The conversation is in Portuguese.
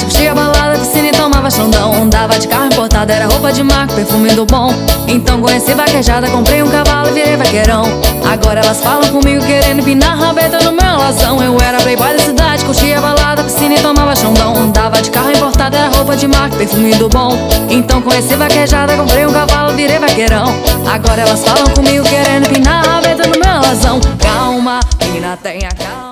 cidade, curtia balada, piscina e tomava Xandão. Andava de carro importado, era roupa de marca, perfume do bom. Então conheci vaquejada, comprei um cavalo e virei vaqueirão. Agora elas falam comigo querendo empinar rabeta no meu alazão. Eu era playboy da cidade, curtia balada, piscina e tomava Xandão. Andava de carro importado, era roupa de marca, perfume do bom. Então conheci vaquejada, comprei um cavalo, virei vaqueirão. Agora elas falam comigo querendo empinar rabeta no meu alazão. Calma, menina, tenha calma.